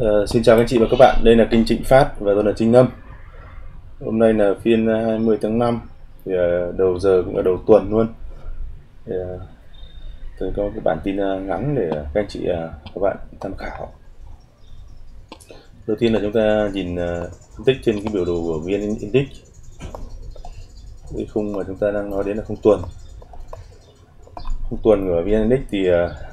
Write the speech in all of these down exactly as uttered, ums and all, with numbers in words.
Ờ, xin chào các anh chị và các bạn, đây là kênh Trịnh Phát và tôi là Trinh Ngâm. Hôm nay là phiên hai mươi tháng năm, thì uh, đầu giờ cũng là đầu tuần luôn. Thì, uh, tôi có cái bản tin uh, ngắn để các anh chị uh, các bạn tham khảo. Đầu tiên là chúng ta nhìn uh, phân tích trên cái biểu đồ của vê en Index. Cái khung mà chúng ta đang nói đến là khung tuần. Khung tuần của vê en Index thì uh,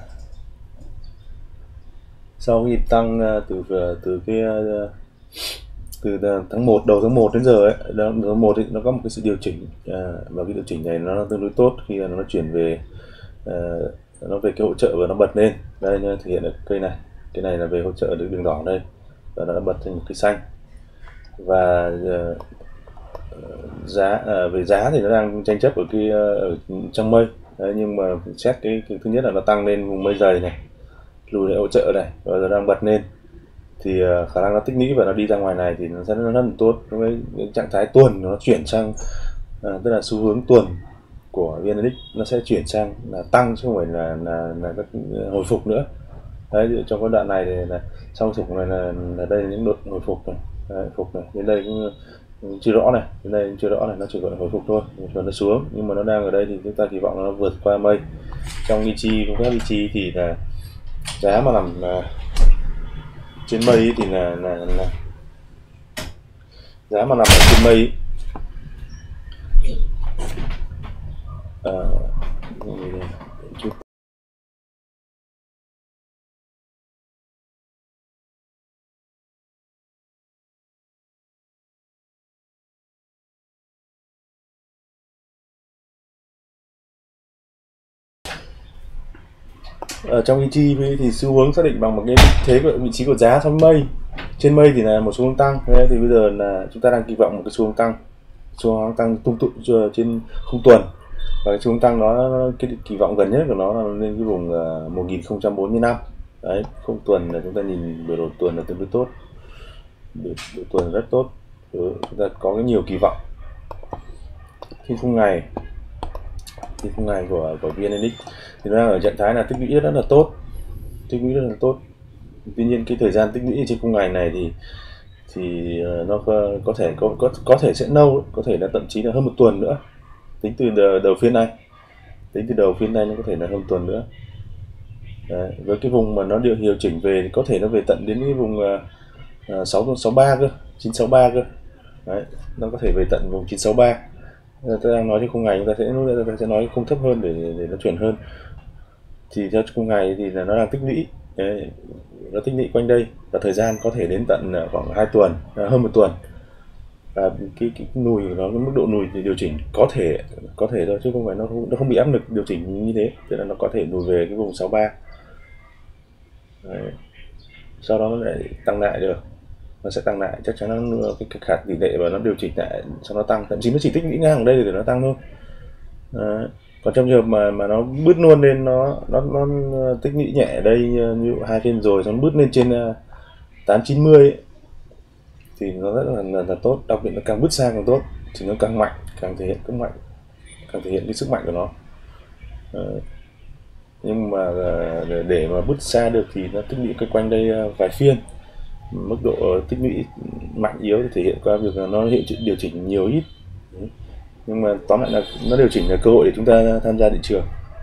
sau khi tăng uh, từ uh, từ cái uh, từ tháng một, đầu tháng một đến giờ ấy, đầu tháng một ấy, nó có một cái sự điều chỉnh, à, và cái điều chỉnh này nó tương đối tốt khi nó chuyển về, à, nó về cái hỗ trợ và nó bật lên. Đây nó thể hiện được cây này, cái này là về hỗ trợ được đường đỏ đây và nó đã bật thành một cái xanh. Và à, giá à, về giá thì nó đang tranh chấp ở cái ở trong mây. Đấy, nhưng mà xét cái, cái thứ nhất là nó tăng lên vùng mây dày này, lùi lại hỗ trợ này và nó đang bật lên, thì uh, khả năng nó tích lũy và nó đi ra ngoài này thì nó sẽ rất là tốt. Với cái trạng thái tuần nó chuyển sang, uh, tức là xu hướng tuần của vê en Index nó sẽ chuyển sang là tăng chứ không phải là là, là các hồi phục nữa. Đấy, trong cái đoạn này thì là sau hồi phục này là, là đây là những đợt hồi phục này, đấy, phục này đến đây cũng chưa rõ này, đến đây cũng chưa rõ này, nó chỉ gọi là hồi phục thôi, rồi nó xuống, nhưng mà nó đang ở đây thì chúng ta kỳ vọng là nó vượt qua mây. Trong vị trí của các vị trí thì là giá mà nằm uh, trên mây thì là, là, là giá mà nằm ở trên mây à, chút. Ở trong e giê thì xu hướng xác định bằng một cái thế của vị trí của giá trong mây. Trên mây thì là một xu hướng tăng, thế thì bây giờ là chúng ta đang kỳ vọng một cái xu hướng tăng, xu hướng tăng tung tụ trên khung tuần, và cái xu hướng tăng đó, cái kỳ vọng gần nhất của nó là lên cái vùng một nghìn không trăm bốn mươi lăm. Đấy, khung tuần là chúng ta nhìn biểu đồ tuần là tương đối tốt, biểu đồ tuần rất tốt. Ừ, chúng ta có cái nhiều kỳ vọng. Khi khung ngày thì khung ngày của của vê en Index thì nó đang ở trạng thái là tích lũy rất là tốt, tích lũy rất là tốt. Tuy nhiên cái thời gian tích lũy trên khung ngày này thì thì nó có thể có có có thể sẽ lâu, có thể là thậm chí là hơn một tuần nữa, tính từ đầu, đầu phiên này, tính từ đầu phiên này nó có thể là hơn một tuần nữa. Đấy, với cái vùng mà nó điều điều chỉnh về thì có thể nó về tận đến cái vùng uh, sáu sáu ba cơ, chín sáu ba cơ. Đấy, nó có thể về tận vùng chín sáu ba. Ta đang nói trên khung ngày, chúng ta sẽ chúng ta sẽ nói khung thấp hơn để để nó chuyển hơn. Thì theo khung ngày thì là nó đang tích lũy, đấy, nó tích lũy quanh đây, và thời gian có thể đến tận khoảng hai tuần, hơn một tuần. Và cái cái nùi của nó, cái mức độ nùi thì điều chỉnh có thể có thể thôi, chứ không phải nó không, nó không bị áp lực điều chỉnh như thế, tức là nó có thể nùi về cái vùng sáu ba. Đấy. Sau đó nó lại tăng lại được, nó sẽ tăng lại, chắc chắn nó cái, cái khả tỷ lệ và nó điều chỉnh lại sau nó tăng, thậm chí nó chỉ tích lũy ngang ở đây để nó tăng thôi. Đấy. Còn trong trường hợp mà mà nó bứt luôn lên, nó nó nó tích lũy nhẹ ở đây như hai phiên rồi, nó bứt lên trên tám chín mươi ấy, thì nó rất là, là, là tốt. Đặc biệt nó càng bứt xa càng tốt, thì nó càng mạnh, càng thể hiện càng mạnh, càng thể hiện cái sức mạnh của nó. Đấy. Nhưng mà để, để mà bứt xa được thì nó tích lũy cái quanh đây vài phiên, mức độ tích lũy mạnh yếu thì thể hiện qua việc là nó hiện điều chỉnh nhiều ít. Đấy. Nhưng mà tóm lại là nó điều chỉnh là cơ hội để chúng ta tham gia thị trường,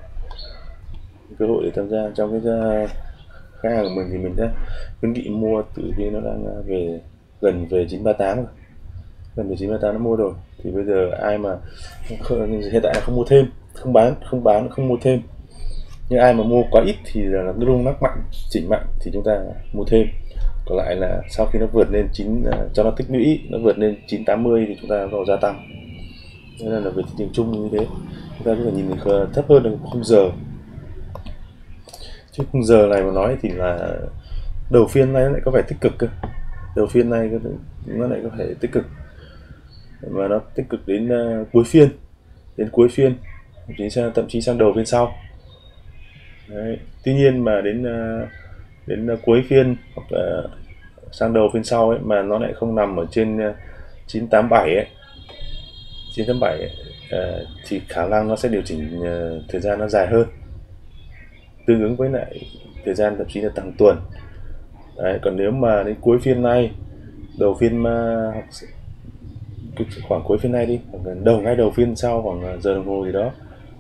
cơ hội để tham gia. Trong cái khách hàng của mình thì mình đã khuyến nghị mua từ khi nó đang về gần về chín ba tám rồi, gần về chín ba tám nó mua rồi, thì bây giờ ai mà hiện tại là không mua thêm, không bán không bán không mua thêm, nhưng ai mà mua quá ít thì là nó rung lắc mạnh, chỉnh mạnh thì chúng ta mua thêm. Còn lại là sau khi nó vượt lên chín, cho nó tích lũy, nó vượt lên chín tám mươi thì chúng ta vào gia tăng. Nên là về thị trường chung như thế, chúng ta có thể nhìn thấp hơn được khung giờ. Chứ khung giờ này mà nói thì là đầu phiên này nó lại có vẻ tích cực cơ, đầu phiên này nó lại có thể tích cực, và nó tích cực đến uh, cuối phiên, đến cuối phiên, thậm chí sang, thậm chí sang đầu phiên sau. Đấy. Tuy nhiên mà đến uh, đến uh, cuối phiên hoặc là sang đầu phiên sau ấy, mà nó lại không nằm ở trên uh, chín tám bảy ấy, chín tám bảy ấy, uh, thì khả năng nó sẽ điều chỉnh uh, thời gian nó dài hơn, tương ứng với lại thời gian thậm chí là tăng tuần. Đấy, còn nếu mà đến cuối phiên này, đầu phiên uh, khoảng cuối phiên này đi, khoảng đầu ngay đầu phiên sau khoảng giờ đồng hồ gì đó.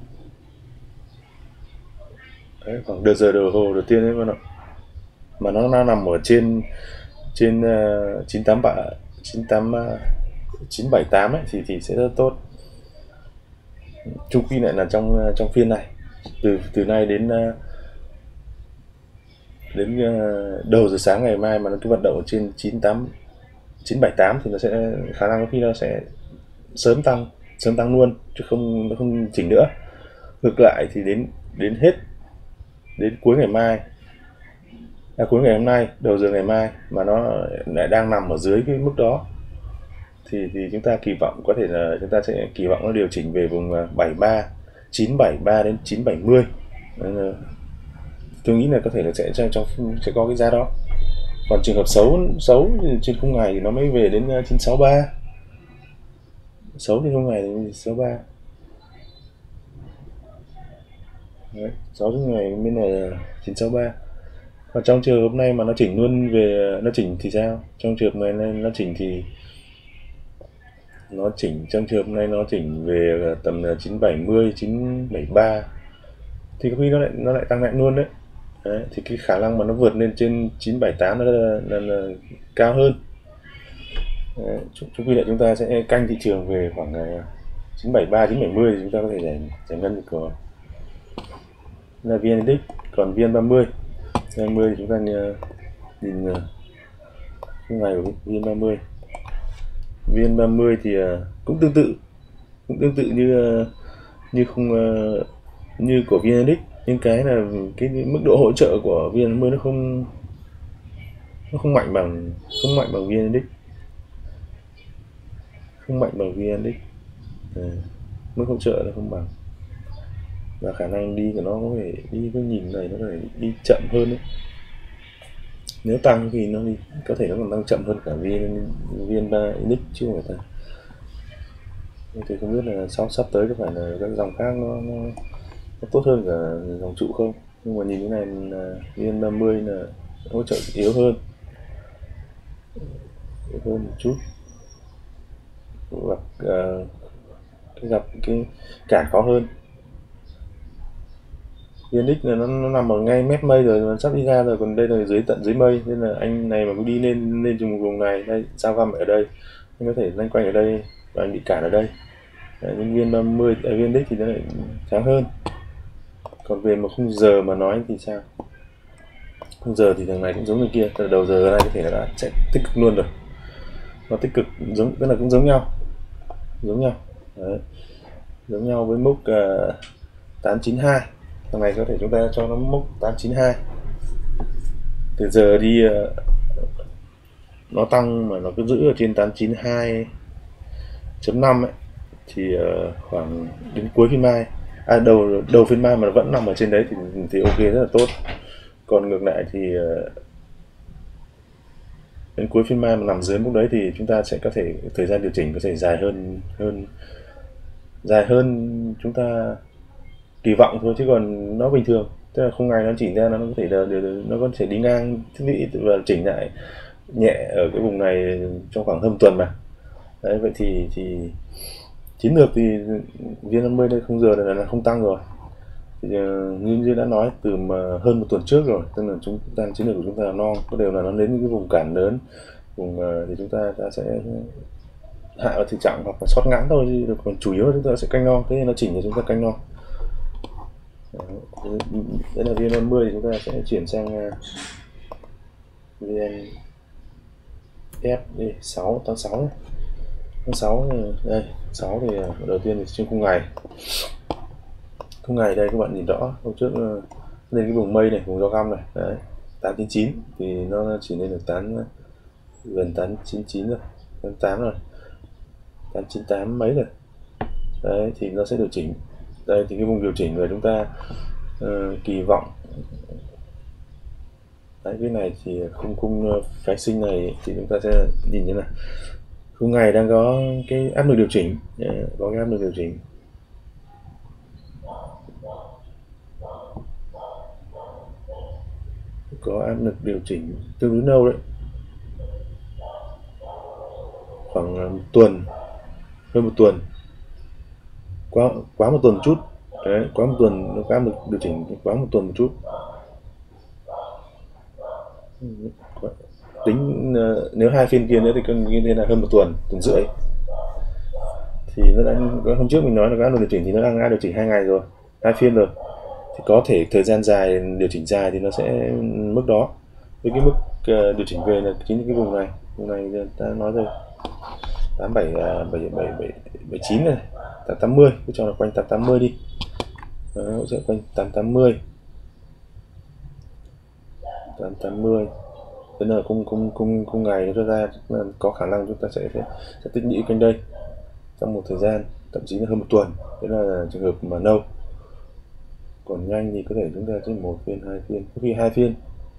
Đấy, khoảng được giờ đồng hồ đầu tiên ấy, mà nó mà nó đang nằm ở trên trên uh, chín tám ba chín tám uh, chín bảy tám ấy thì thì sẽ rất tốt. Chung quy lại là trong trong phiên này, từ từ nay đến uh, đến uh, đầu giờ sáng ngày mai mà nó cứ vận động ở trên chín tám chín bảy tám thì nó sẽ khả năng có khi nó sẽ sớm tăng sớm tăng luôn, chứ không nó không chỉnh nữa. Ngược lại thì đến đến hết đến cuối ngày mai, à, cuối ngày hôm nay, đầu giờ ngày mai mà nó lại đang nằm ở dưới cái mức đó thì thì chúng ta kỳ vọng có thể là chúng ta sẽ kỳ vọng nó điều chỉnh về vùng bảy ba chín bảy ba đến chín bảy mươi. Tôi nghĩ là có thể là sẽ trong sẽ có cái giá đó. Còn trường hợp xấu xấu thì trên khung ngày thì nó mới về đến chín sáu ba. Xấu trên khung ngày thì sáu ba. Đấy, sáu trên ngày bên này là chín sáu ba. Và trong trường hợp này mà nó chỉnh luôn về nó chỉnh thì sao? Trong trường hợp này nó chỉnh thì nó chỉnh trong trường hợp này nó chỉnh về tầm chín bảy mươi, chín bảy ba thì có khi nó lại nó lại tăng lại luôn đấy. Đấy, thì cái khả năng mà nó vượt lên trên chín bảy tám nó là, là, là cao hơn. Đấy, chung quy lại chúng ta sẽ canh thị trường về khoảng chín bảy ba, chín bảy mươi thì chúng ta có thể giải, giải ngân được rồi. Là vê en Index. Còn vê en ba mươi vê en ba mươi thì chúng ta nhìn cái ngày của vê en ba mươi. vê en ba mươi thì cũng tương tự cũng tương tự như như không như của vê en Index, nhưng cái là cái mức độ hỗ trợ của vê en ba mươi nó không nó không mạnh bằng không mạnh bằng vê en Index không mạnh bằng vê en Index. À, mức hỗ trợ nó không bằng, và khả năng đi của nó có thể đi cái nhìn này nó có thể đi chậm hơn đấy. Nếu tăng thì nó đi có thể nó còn tăng chậm hơn cả vê en ba Index chứ không phải ta. Thì không biết là sau sắp tới có phải là các dòng khác nó, nó, nó tốt hơn cả dòng trụ không, nhưng mà nhìn cái này là vê en ba mươi là hỗ trợ yếu hơn yếu hơn một chút, gặp uh, gặp cái cản khó hơn. vê en Index là nó, nó nằm ở ngay mép mây rồi, nó sắp đi ra rồi, còn đây là dưới tận dưới mây, nên là anh này mà cứ đi lên lên trong vùng này, đây sao găm ở đây, anh có thể loanh quanh ở đây và anh bị cản ở đây. Đấy, nhưng vê en ba mươi ở vê en Index thì nó lại sáng hơn. Còn về một khung giờ mà nói thì sao? Khung giờ thì thằng này cũng giống như kia, từ đầu giờ này có thể là đã sẽ tích cực luôn rồi, nó tích cực giống tức là cũng giống nhau giống nhau Đấy. Giống nhau với mốc uh, tám chín hai. Thằng này có thể chúng ta cho nó mốc tám chín hai. Từ giờ đi uh, nó tăng mà nó cứ giữ ở trên tám chín hai chấm năm ấy thì uh, khoảng đến cuối phiên mai, à đầu đầu phiên mai mà nó vẫn nằm ở trên đấy thì thì ok, rất là tốt. Còn ngược lại thì uh, đến cuối phiên mai mà nằm dưới mức đấy thì chúng ta sẽ có thể thời gian điều chỉnh có thể dài hơn hơn dài hơn chúng ta kỳ vọng thôi, chứ còn nó bình thường, tức là không ngày nó chỉnh ra nó có thể là nó có thể đi ngang thiết bị và chỉnh lại nhẹ ở cái vùng này trong khoảng hơn tuần mà. Đấy, vậy thì thì chiến lược thì vê en năm mươi đây không giờ là, là không tăng rồi. Thì, như như đã nói từ mà hơn một tuần trước rồi, tức là chúng ta chiến lược của chúng ta là non, có đều là nó đến những cái vùng cản lớn, vùng uh, thì chúng ta, ta sẽ hạ vào thực trạng hoặc là sót ngắn thôi, chứ còn chủ yếu là chúng ta sẽ canh non, thế nên nó chỉnh thì chúng ta canh non. Đấy là vê en năm mươi thì chúng ta sẽ chuyển sang uh, vê en ép đi sáu tháng sáu tháng sáu đây sáu thì đầu tiên thì trên khung ngày khung ngày đây các bạn nhìn rõ, hôm trước uh, lên cái vùng mây này, vùng giao găm này, đấy tám chín chín thì nó chỉ lên được tám gần tám chín chín rồi, tám tám rồi, tám chín tám mấy rồi. Đấy thì nó sẽ điều chỉnh. Đây thì cái vùng điều chỉnh của chúng ta uh, kỳ vọng. Đấy, cái này thì khung khung phái sinh này thì chúng ta sẽ nhìn như này, khung ngày đang có cái áp lực điều chỉnh, có cái áp lực điều chỉnh. có áp lực điều chỉnh tương đối lâu đấy, khoảng một tuần, hơn một tuần, quá quá một tuần một chút. Đấy, quá một tuần nó có áp lực điều chỉnh quá một tuần một chút. Tính uh, nếu hai phiên kia nữa thì như thế là hơn một tuần, tuần rưỡi. Thì nó đã, hôm trước mình nói là có áp lực điều chỉnh thì nó đang áp điều chỉnh hai ngày rồi, hai phiên rồi. Thì có thể thời gian dài, điều chỉnh dài thì nó sẽ mức đó. Với cái mức uh, điều chỉnh về là chính cái vùng này, vùng này ta nói rồi, tám bảy bảy bảy bảy chín này, tám tám mươi, cứ cho là quanh tám tám mươi đi. Đó, sẽ quanh tám tám mươi, tám tám mươi. Thế là cung cung cung cung ngày nó ra là có khả năng chúng ta sẽ sẽ, sẽ tích lũy quanh đây trong một thời gian, thậm chí là hơn một tuần. Thế là trường hợp mà nâu. Còn nhanh thì có thể chúng ta chỉ một phiên, hai phiên, có khi hai phiên.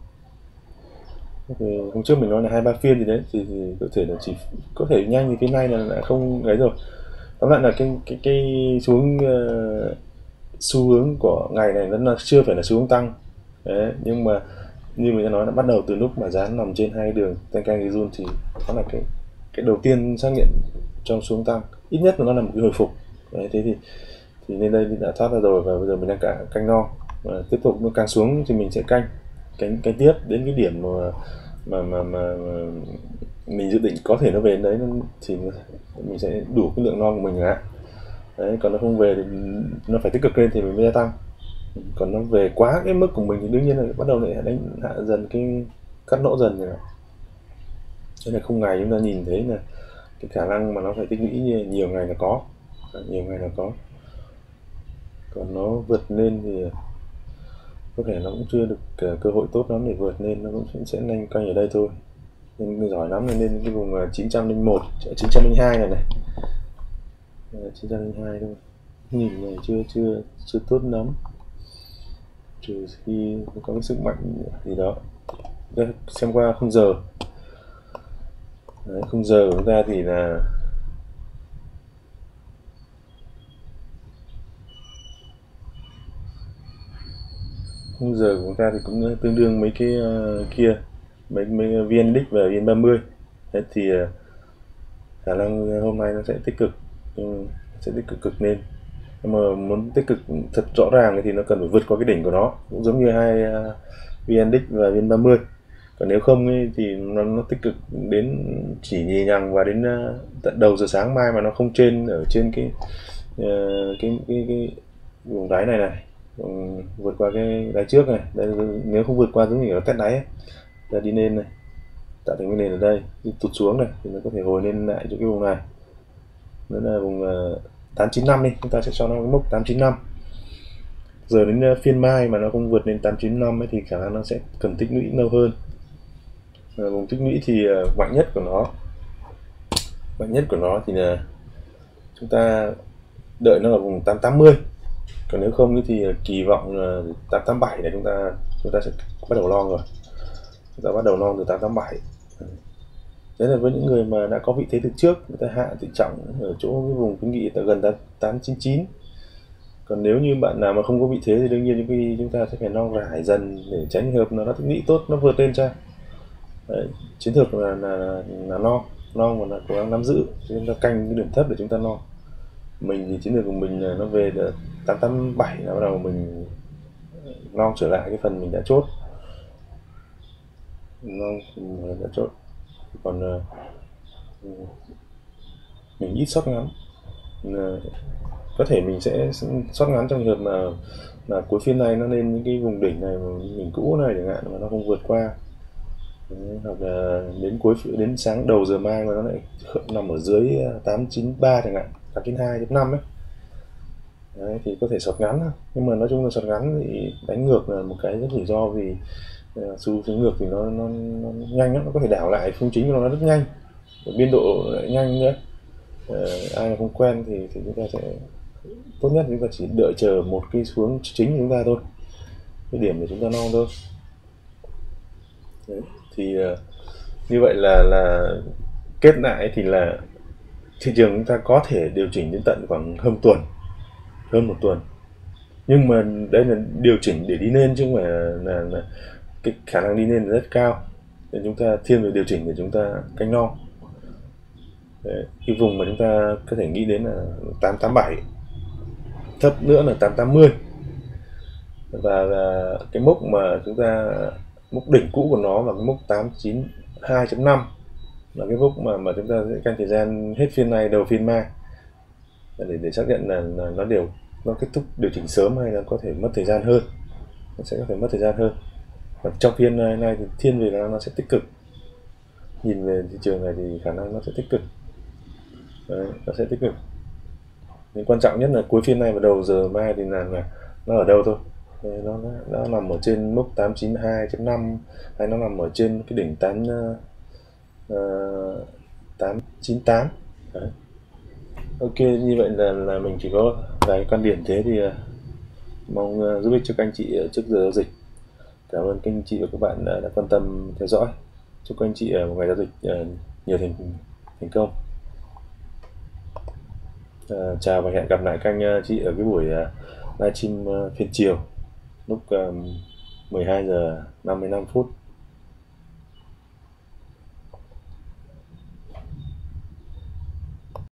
Thì hôm trước mình nói là hai ba phiên thì đấy thì, thì có thể là chỉ có thể nhanh thì phiên này là đã không ấy rồi. Tóm lại là cái cái cái xuống uh, xu hướng của ngày này nó chưa phải là xu hướng tăng. Đấy, nhưng mà như mình đã nói là bắt đầu từ lúc mà dán nằm trên hai đường Tenkan Kijun thì đó là cái cái đầu tiên xác nhận trong xu hướng tăng, ít nhất là nó là một cái hồi phục. Đấy, thế thì thì nên đây đã thoát ra rồi và bây giờ mình đang cả canh non, và tiếp tục nó càng xuống thì mình sẽ canh canh canh tiếp đến cái điểm mà mà mà, mà, mà mình dự định có thể nó về đến đấy thì mình sẽ đủ cái lượng non của mình ạ. Đấy, còn nó không về thì nó phải tích cực lên thì mình mới gia tăng. Còn nó về quá cái mức của mình thì đương nhiên là bắt đầu lại đánh hạ dần, cái cắt lỗ dần rồi. Thế là không ngày chúng ta nhìn thấy là cái khả năng mà nó phải tích lũy nhiều ngày là có, nhiều ngày là có. Còn nó vượt lên thì có thể nó cũng chưa được cơ hội tốt lắm để vượt lên, nó cũng sẽ nhanh quanh ở đây thôi. Nên giỏi lắm là lên cái vùng chín trăm lẻ một, chín trăm lẻ hai này này, chín trăm lẻ hai thôi. Nhìn này chưa chưa chưa tốt lắm, trừ khi có cái sức mạnh gì đó. Đây, xem qua khung giờ. Đấy, khung giờ của chúng ta thì là khung giờ của chúng ta thì cũng tương đương mấy cái uh, kia, mấy mấy vê en Index và vê en ba mươi. Đấy, thì uh, khả năng hôm nay nó sẽ tích cực, sẽ tích cực cực lên. Nhưng mà muốn tích cực thật rõ ràng thì nó cần phải vượt qua cái đỉnh của nó, cũng giống như hai uh, vê en Index và vê en ba mươi. Còn nếu không ấy, thì nó, nó tích cực đến chỉ nhì nhằng và đến uh, tận đầu giờ sáng mai mà nó không trên ở trên cái uh, cái, cái, cái vùng đáy này này, um, vượt qua cái đáy trước này. Đây, nếu không vượt qua giống như nó test đáy ấy, là đi lên này, tạo thành cái nền ở đây, đi tụt xuống này thì nó có thể hồi lên lại chỗ cái vùng này. Đó là vùng uh, tám chín năm đi, chúng ta sẽ cho nó cái mốc tám chín năm. Giờ đến uh, phiên mai mà nó không vượt lên tám chín năm ấy thì khả năng nó sẽ cần tích lũy lâu hơn. À, vùng tích lũy thì uh, mạnh nhất của nó mạnh nhất của nó thì là chúng ta đợi nó là vùng tám tám mươi. Còn nếu không thì uh, kỳ vọng là uh, tám tám bảy này chúng ta chúng ta sẽ bắt đầu long rồi. Chúng ta bắt đầu long từ tám tám bảy. Đấy là với những người mà đã có vị thế từ trước, người ta hạ tự trọng ở chỗ cái vùng khuyến nghị gần tám chín chín. Còn nếu như bạn nào mà không có vị thế thì đương nhiên những cái chúng ta sẽ phải long rải dần để tránh hợp là nó tích lũy tốt, nó vượt lên cho. Đấy, chiến lược là là là long long mà là cố gắng nắm giữ, chúng ta canh cái điểm thấp để chúng ta long. Mình thì chiến lược của mình là nó về tám tám bảy là bắt đầu mình long trở lại cái phần mình đã chốt, long mình đã chốt. Còn uh, mình ít sót ngắn, uh, có thể mình sẽ sót ngắn trong trường hợp mà là cuối phiên này nó lên những cái vùng đỉnh này mà mình cũ này chẳng hạn mà nó không vượt qua. Đấy, hoặc là đến cuối đến sáng đầu giờ mai mà nó lại nằm ở dưới tám chín ba chẳng hạn, tám chín hai năm ấy. Đấy, thì có thể sọt ngắn thôi. Nhưng mà nói chung là sọt ngắn thì đánh ngược là một cái rất rủi ro, vì uh, xu hướng ngược thì nó, nó, nó nhanh lắm, nó có thể đảo lại phương chính của nó rất nhanh, biên độ lại nhanh nữa. Uh, ai mà không quen thì, thì chúng ta sẽ tốt nhất chúng ta chỉ đợi chờ một cái xuống chính của chúng ta thôi, cái điểm để chúng ta non thôi. Đấy, thì uh, như vậy là là kết lại thì là thị trường chúng ta có thể điều chỉnh đến tận khoảng hơn tuần, hơn một tuần. Nhưng mà đây là điều chỉnh để đi lên chứ không phải là, là, là cái khả năng đi lên rất cao, để chúng ta thiên về điều chỉnh để chúng ta canh non. Đấy, cái vùng mà chúng ta có thể nghĩ đến là tám tám bảy, thấp nữa là tám tám mươi, và là cái mốc mà chúng ta mốc đỉnh cũ của nó là cái mốc tám chín hai chấm năm, là cái mốc mà mà chúng ta sẽ canh thời gian hết phiên này đầu phiên mai, để để xác nhận là, là nó đều nó kết thúc điều chỉnh sớm hay là có thể mất thời gian hơn, nó sẽ có thể mất thời gian hơn. Và trong phiên này, này thì thiên về là nó sẽ tích cực, nhìn về thị trường này thì khả năng nó sẽ tích cực. Đấy, nó sẽ tích cực. Nhưng quan trọng nhất là cuối phiên này và đầu giờ mai thì là, là nó ở đâu thôi. Đấy, nó, nó, nó nằm ở trên mốc tám chín hai chấm năm, hay nó nằm ở trên cái đỉnh tám uh, tám chín tám. Đấy. Ok, như vậy là là mình chỉ có vài quan điểm thế, thì uh, mong uh, giúp ích cho các anh chị uh, trước giờ giao dịch. Cảm ơn các anh chị và các bạn đã, đã quan tâm theo dõi. Chúc các anh chị uh, một ngày giao dịch uh, nhiều thành thành công. Uh, chào và hẹn gặp lại các anh uh, chị ở cái buổi uh, livestream uh, phiên chiều lúc uh, mười hai giờ năm mươi lăm phút.